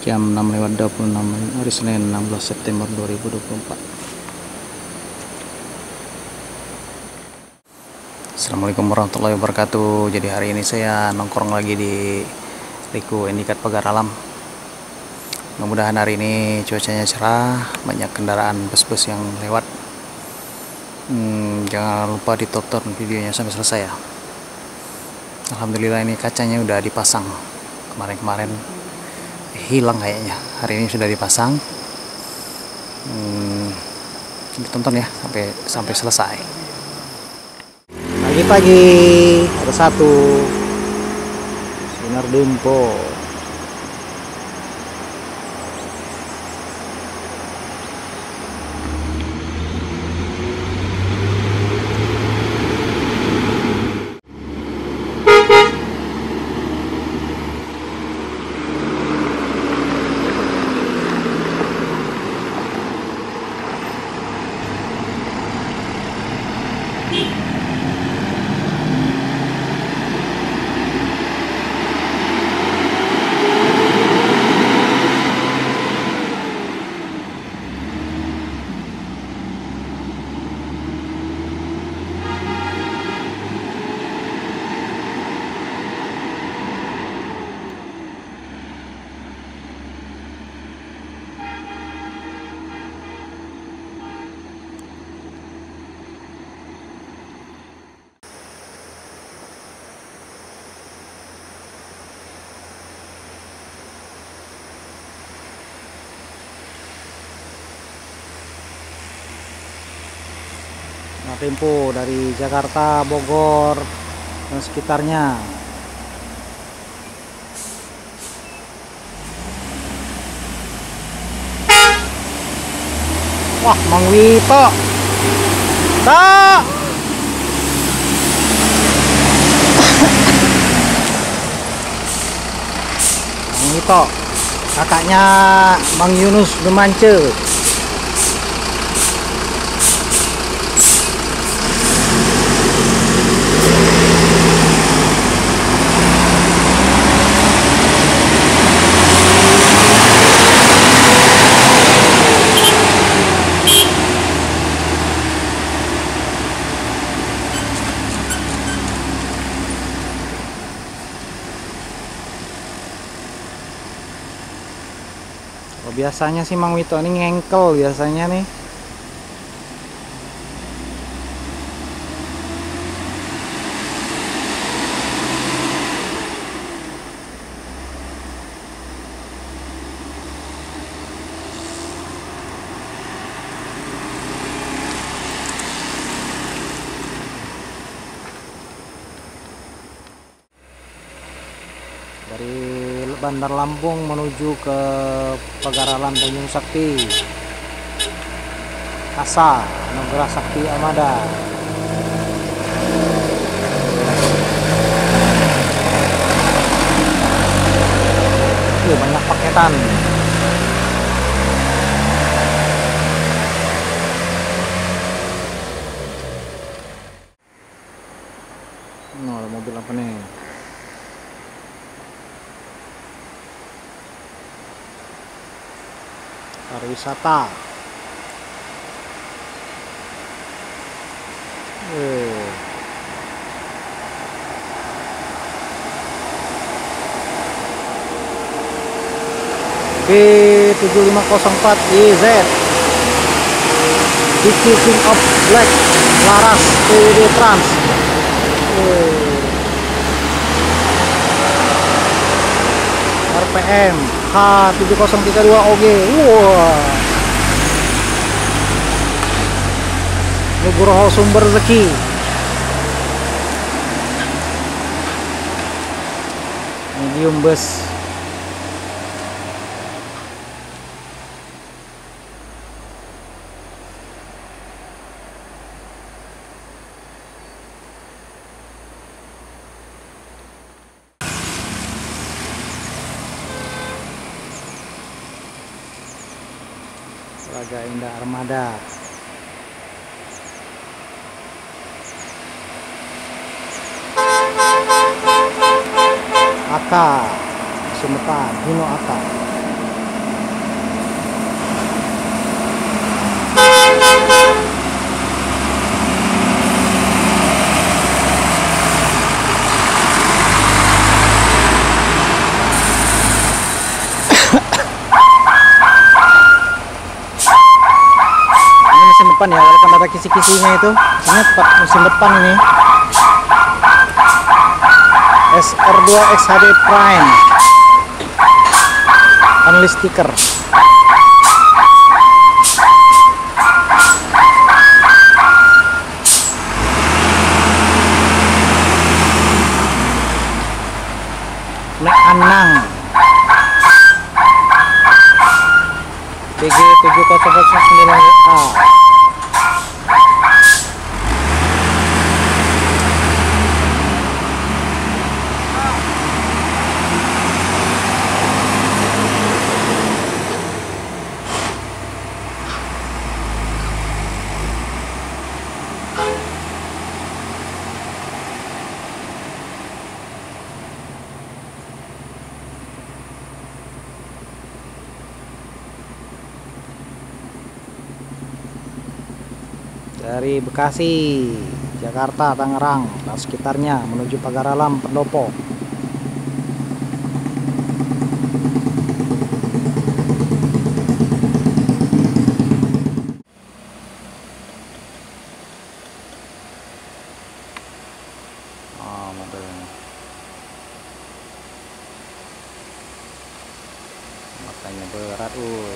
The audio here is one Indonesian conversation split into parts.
Jam 6:26 hari Senin 16 September 2024. Assalamualaikum warahmatullahi wabarakatuh. Jadi hari ini saya nongkrong lagi di Liku Indikat Pagar Alam. Mudah-mudahan hari ini cuacanya cerah, banyak kendaraan bus-bus yang lewat. Jangan lupa ditonton videonya sampai selesai ya. Alhamdulillah ini kacanya udah dipasang. Kemarin-kemarin hilang kayaknya, hari ini sudah dipasang. Ditonton ya sampai selesai. Pagi-pagi ada satu sinar dempo. Nah, tempo dari Jakarta, Bogor dan sekitarnya. Wah, Mang Wito. Tak. Mang Wito, kakaknya Bang Yunus Demance. Biasanya sih Mang Wito ini ngengkel biasanya nih. Dari Bandar Lampung menuju ke Pagaralan Tanjung Sakti, Kasa, Nugra Sakti Armada. Banyak paketan. Ada mobil apa nih? Pariwisata. B7504 YZ Diki King of Black Laras TWD Trans. RPM H7032 OG. Wah, Nugroho Sumber Rezeki. Medium bus. Raga Indah Armada. Aka Sumetan, Hino Aka. Ini mesin depan ya, walaupun ada kisi-kisinya itu, mesinnya tepat mesin depan ini. SR2 XHD Prime, panel stiker. Nek Anang BG 7009A. Dari Bekasi, Jakarta, Tangerang, dan sekitarnya menuju Pagar Alam, Pendopo. Oh, mobilnya. Makanya berat, uy.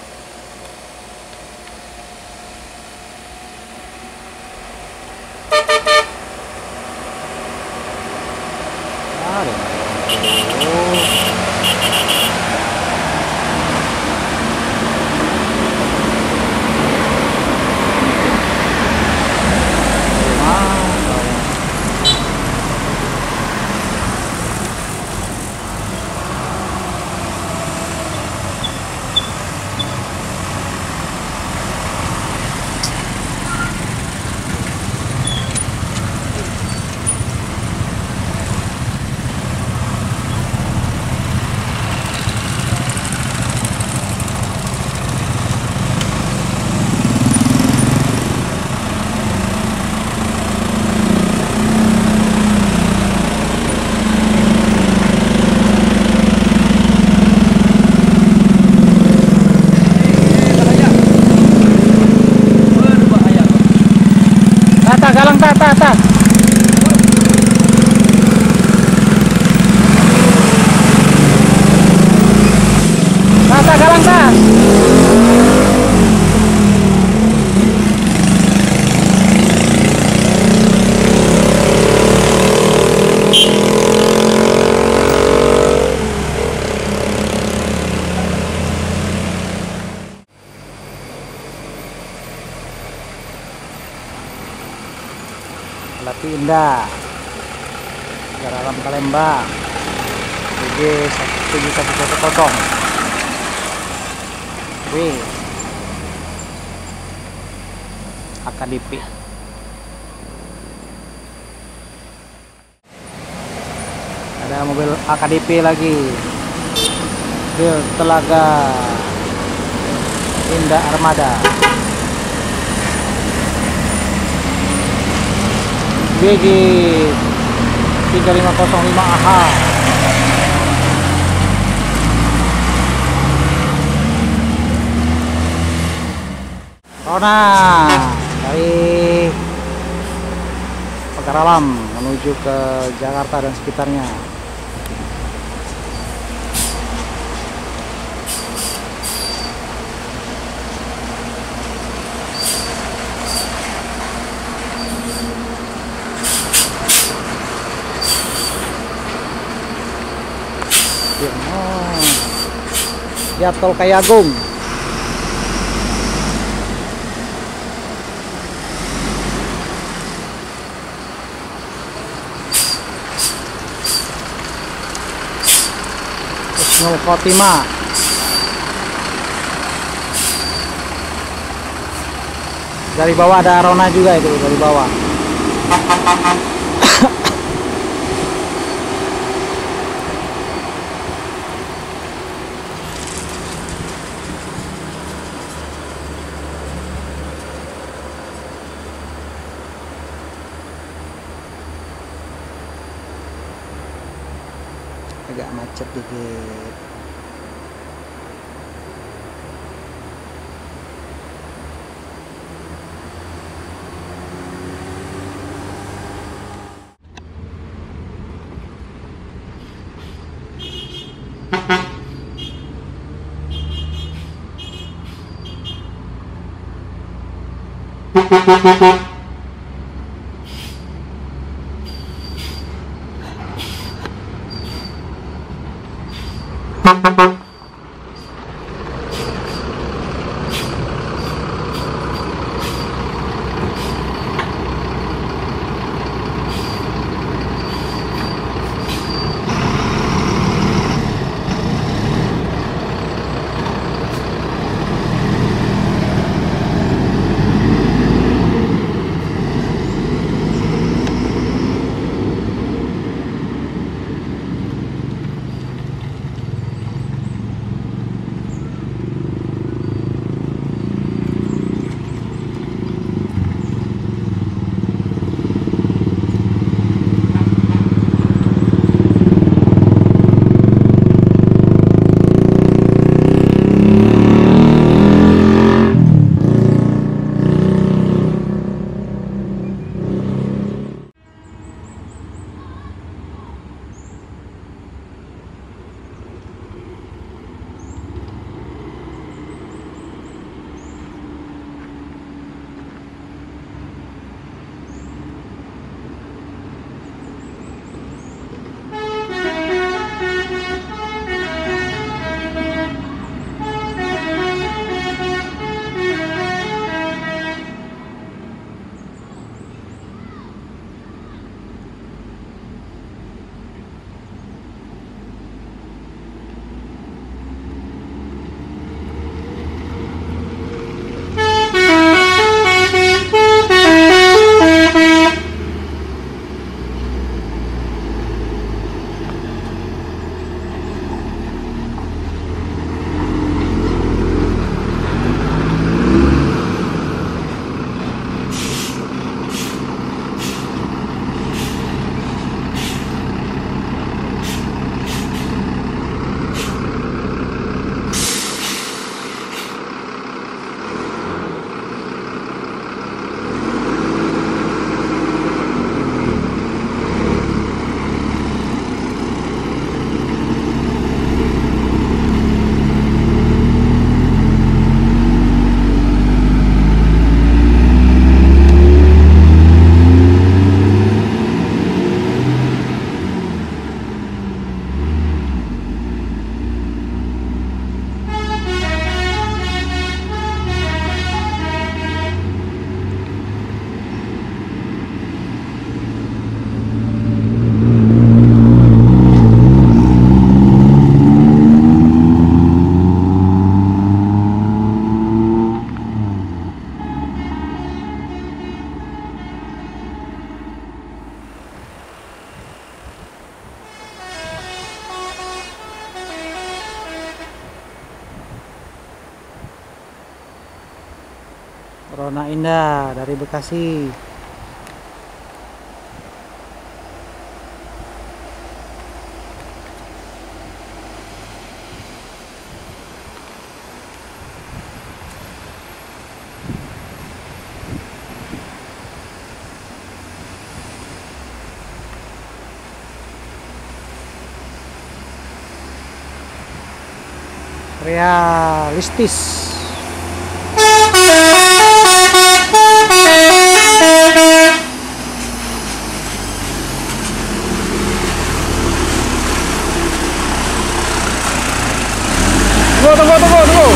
Galang ta. Galang ta. Lati Indah, Pagar Alam Palembang, BG 7110. AKDP. Ada mobil AKDP lagi, mobil Telaga Indah Armada BG 3505AH. Rona dari Pagar Alam menuju ke Jakarta dan sekitarnya. Ya, tol Kayagung. Husnul Khotimah. Dari bawah ada Rona juga itu, dari bawah. agak macet dikit. Rona Indah dari Bekasi. Realistis. Tunggu.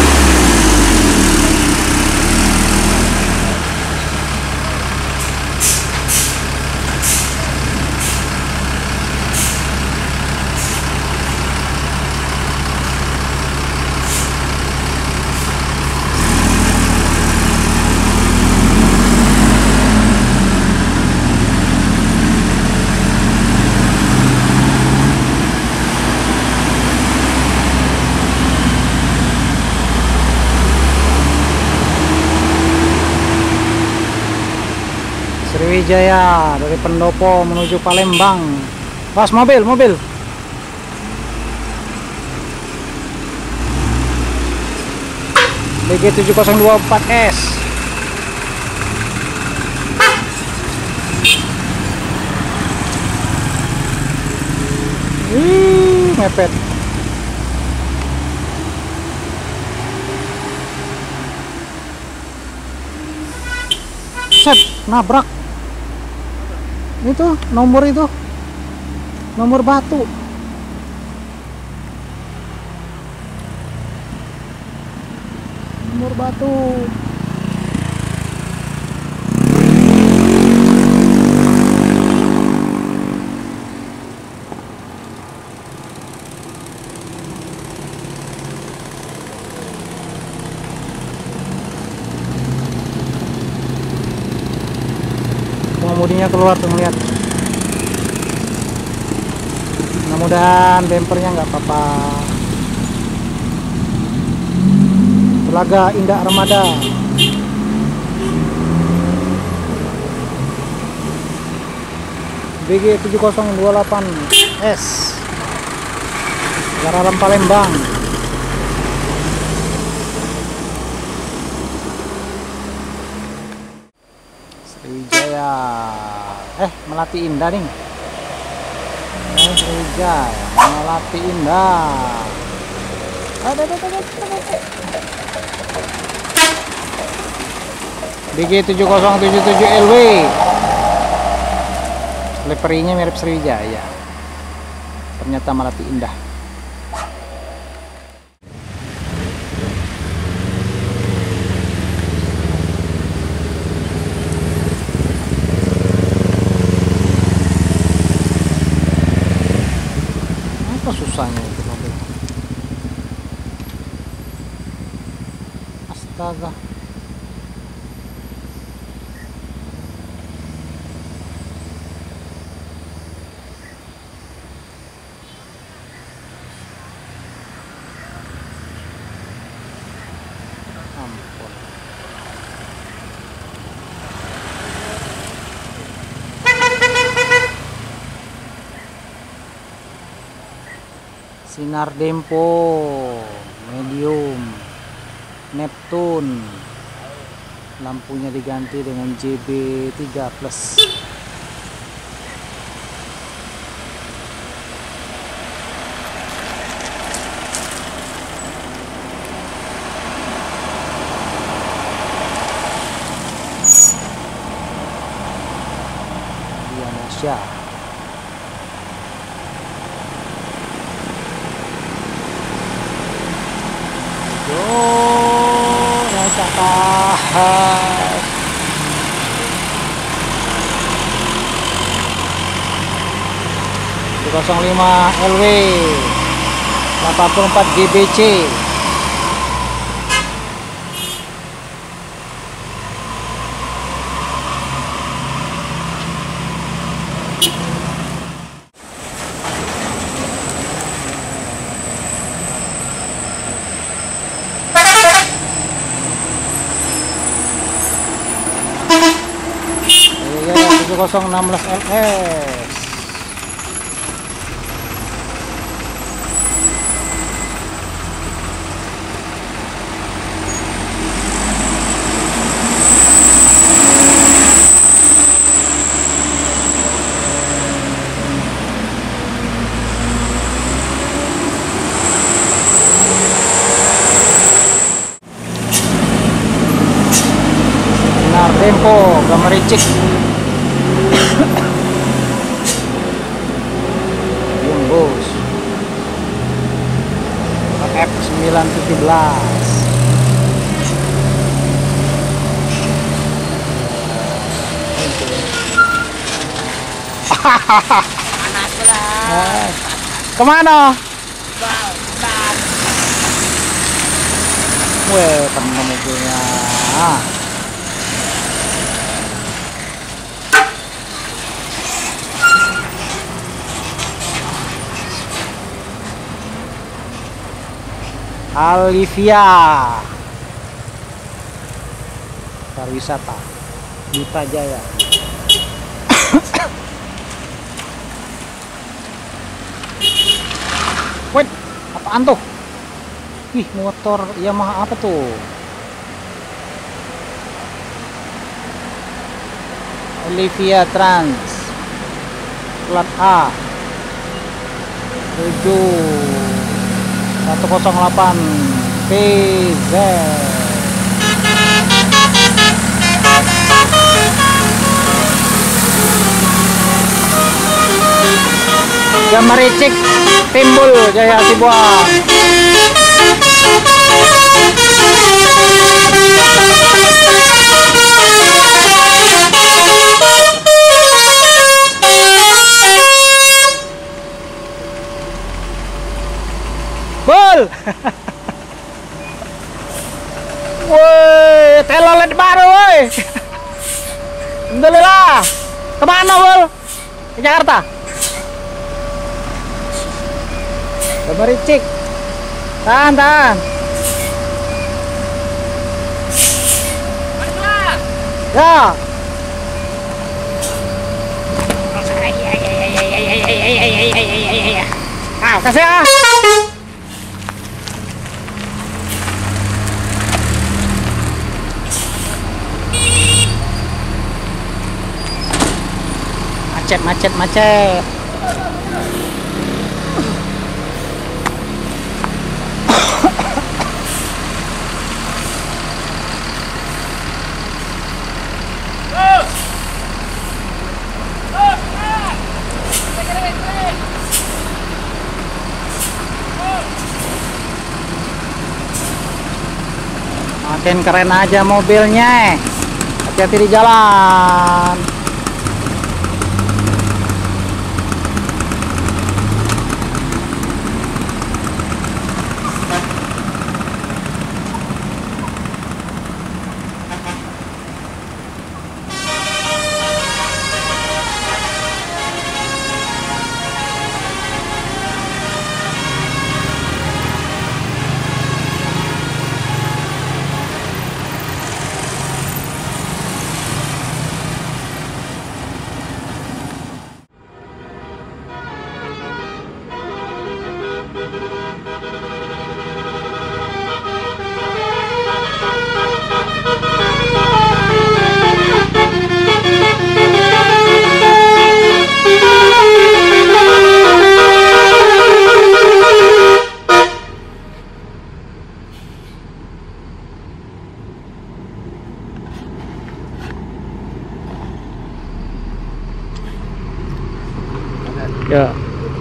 Sriwijaya dari Pendopo menuju Palembang. Pas mobil. BG7024S. Mepet. Set, nabrak. Itu nomor batu. Nomor batu. Pengemudinya keluar tuh ngeliat. Mudah-mudahan bempernya nggak apa-apa. Telaga Indah Armada. BG7028S. Gararan Palembang. Sriwijaya. Melati Indah nih. Sriwijaya, Melati Indah. BG7077LW. Liverinya mirip Sriwijaya. Ternyata Melati Indah. Apa susahnya itu mobil? Astaga. Ampun. Sinar Dempo medium Neptune, lampunya diganti dengan JB3 plus. Indonesia. Naik ke atas. Di 05 LW 84 GBC. Ya, 7016 LS. Sinar Dempo gambar ricik. Bos F917. Panas lah. Kemana? Bang. Weh, penuh mobilnya. Alivia pariwisata Duta Jaya. Wait, apaan tuh? Ih, motor Yamaha apa tuh? Olivia Trans plat A 7108 PZ. Gambar Icik Timbul Jaya Sibuan. Bol. Woi, telolet baru woi. Alhamdulillah. Kemana Bol? Ke Jakarta. Gambar Icik. Tahan. Ya. Kasih ya. Macet. Makin keren aja mobilnya. Hati-hati di jalan. Ya.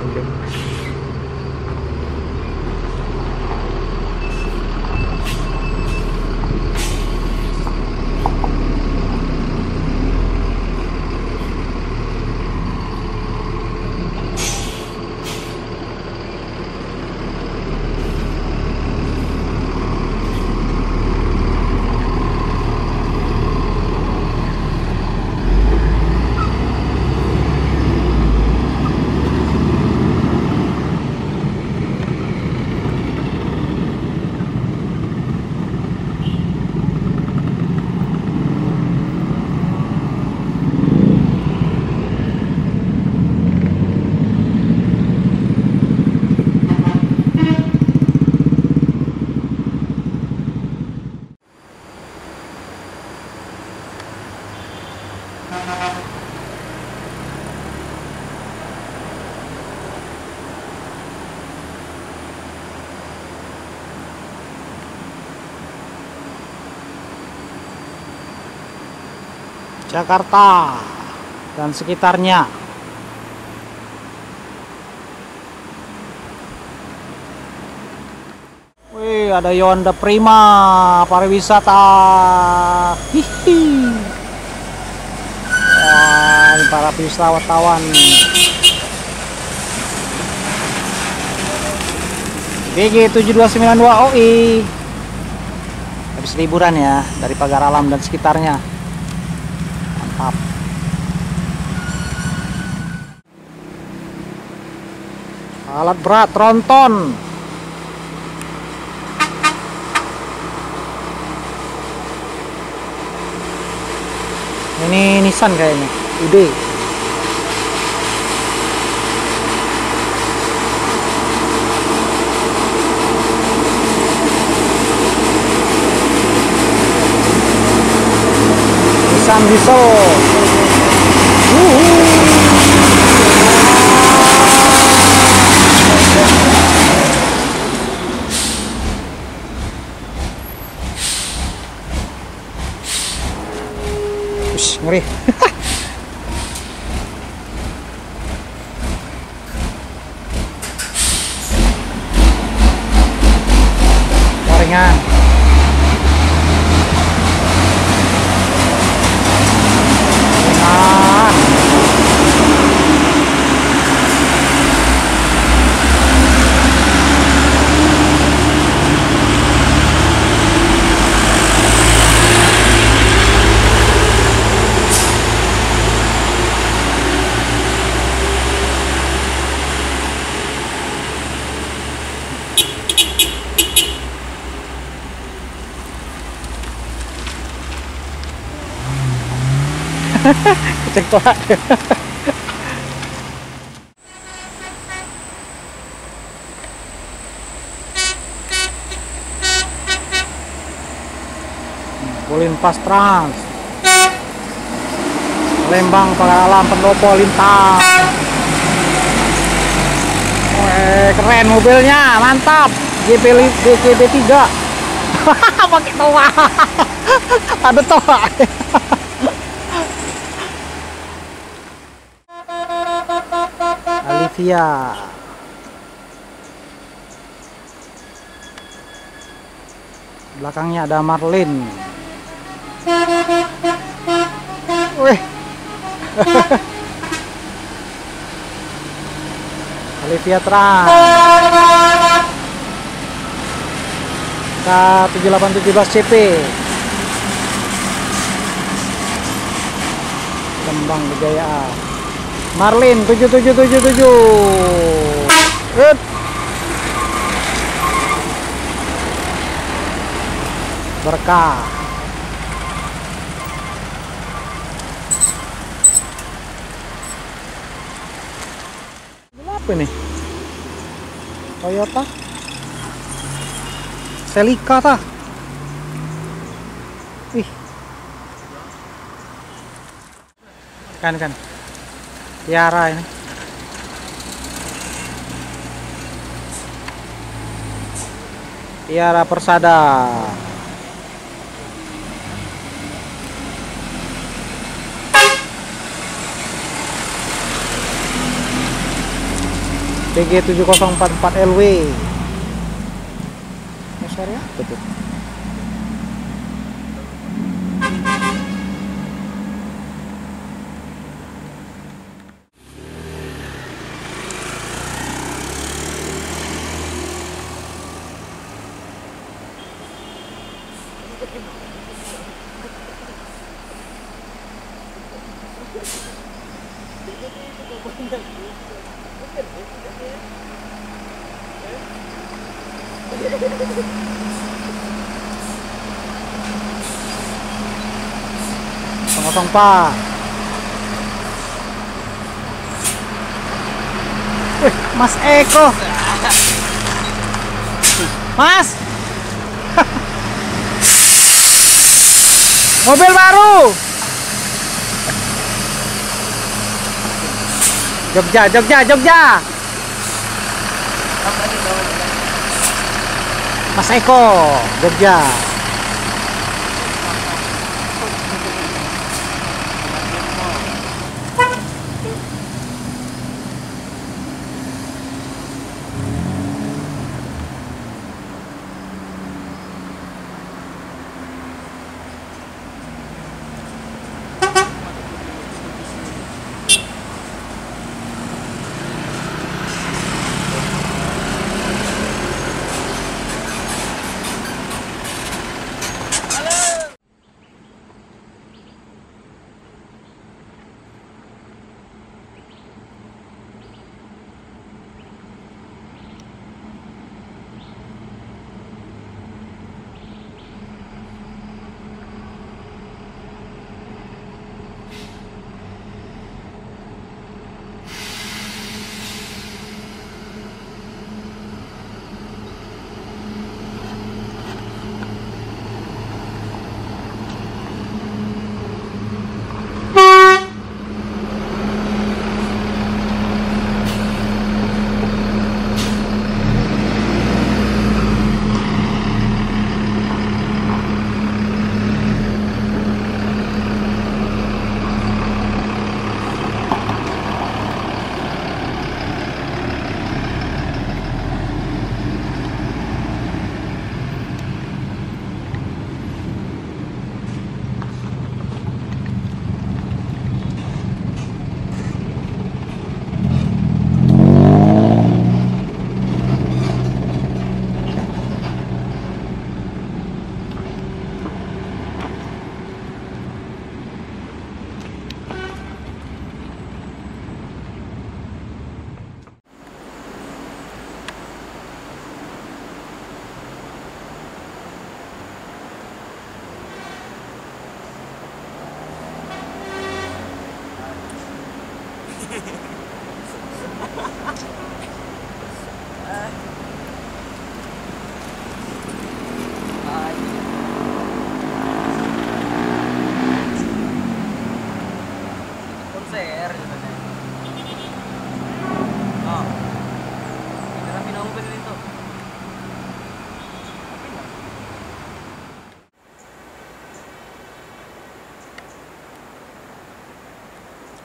Jakarta dan sekitarnya. Wih, ada Yonda Prima pariwisata. Hihi. Wah, ini para wisatawan. GG 7292 OI. Habis liburan ya dari Pagar Alam dan sekitarnya. Mantap. Alat berat tronton. Ini Nissan kayaknya, UD. Nissan diesel. Ush, ngeri. Gorengan. Cek tolak. Lintas Trans Lembang Pengalaman Pendopo lintas. Keren mobilnya, mantap. GP 3 pakai toa. Ada toa. Alivia. Belakangnya ada Marlin. Wih. Alivia Trans K7817 CP Lembang Kejayaan. Marlin 7777. Berkah. Apa ini? Toyota Celica tah. Wih. Kan Tiara ini. Tiara Persada. PG 7044 LW. Besar ya? Betul. Kosong Pak. Mas Eko. Mas. Mobil baru. Jogja. Mas Eko, Jogja.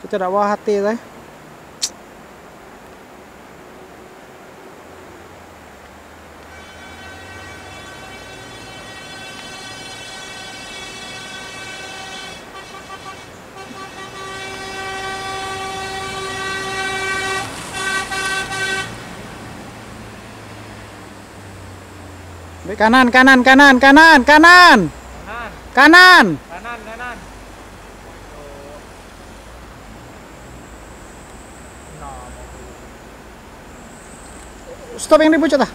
Kita tidak bawa hati teh. Kanan, kanan, kanan, kanan, kanan, kanan, Kanan. Stop yang dipucat ah.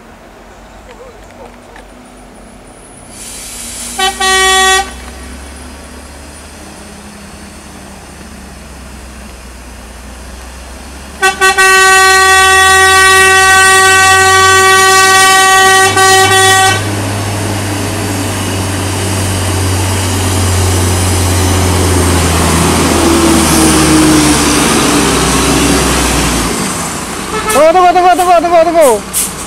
Tunggu.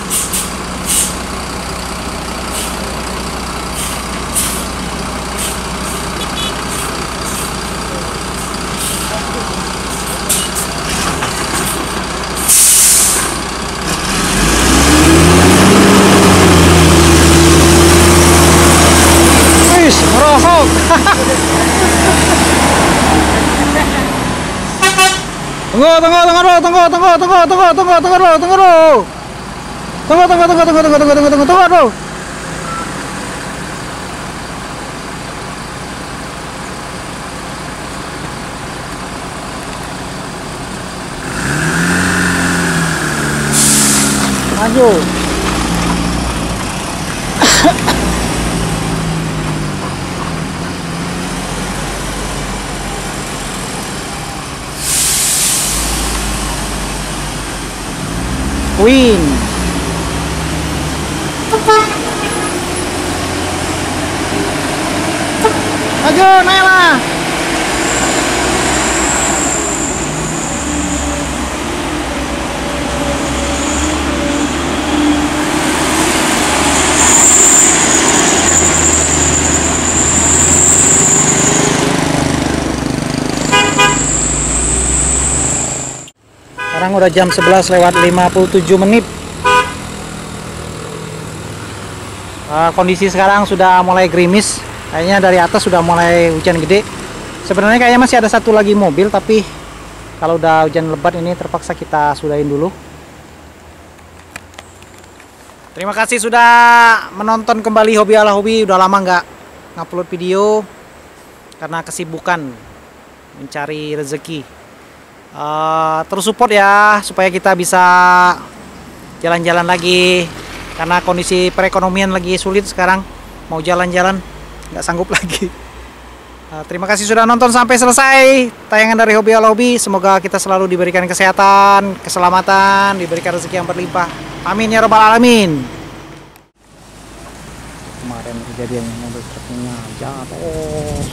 Wis, merosot. Tunggu. Maju. Queen. Maju, naiklah. Sekarang udah jam 11:57. Kondisi sekarang sudah mulai gerimis. Kayaknya dari atas sudah mulai hujan gede. Sebenarnya kayaknya masih ada satu lagi mobil, tapi kalau udah hujan lebat ini terpaksa kita sudahin dulu. Terima kasih sudah menonton kembali Hobi ala Hobi. Udah lama nggak ngupload video karena kesibukan mencari rezeki. Terus support ya supaya kita bisa jalan-jalan lagi, karena kondisi perekonomian lagi sulit sekarang. Mau jalan-jalan nggak sanggup lagi. Terima kasih sudah nonton sampai selesai tayangan dari Hobi ala Hobi. Semoga kita selalu diberikan kesehatan, keselamatan, diberikan rezeki yang berlimpah. Amin ya robbal alamin. Kemarin kejadiannya mobil truknya jatuh.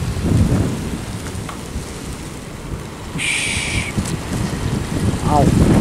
Au.